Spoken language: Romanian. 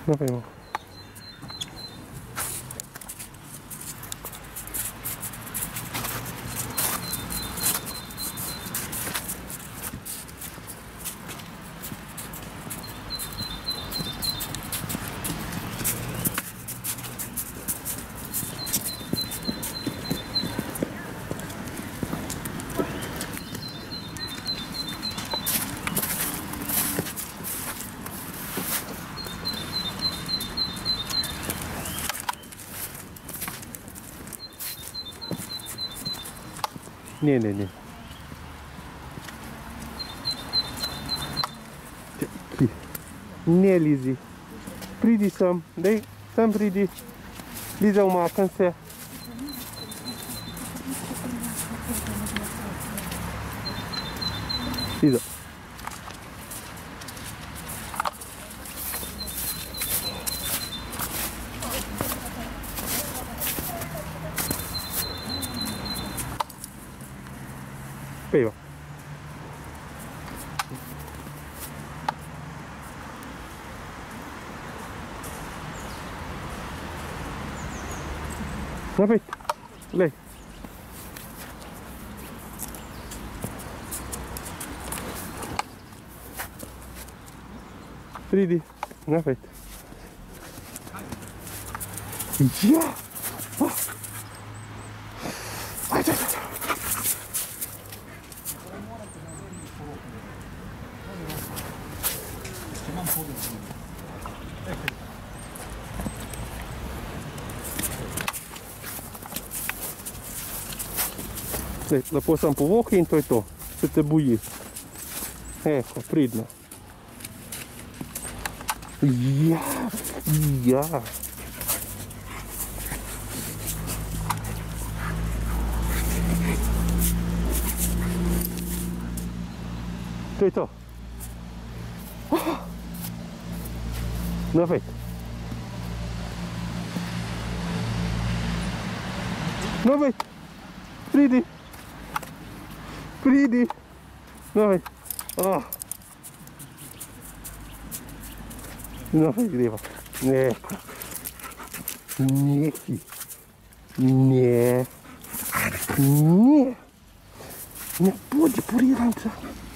Dawaj, no. Не. Не, Lizi. Pridi sem, daj, sem pridi. Liza, umaknem se. Liza. Peva. Napet, lei. Pridi, napet. Ja! Oh. Ajde. Lepo sam povohi in to je to, se te boji. Eho, pridno. Ja. To je to. Napet. Napet. Pridi. Pridi. Napet. Napet greva. Neko. Neki. Ne. Ne. Ne, pođi, poriram se.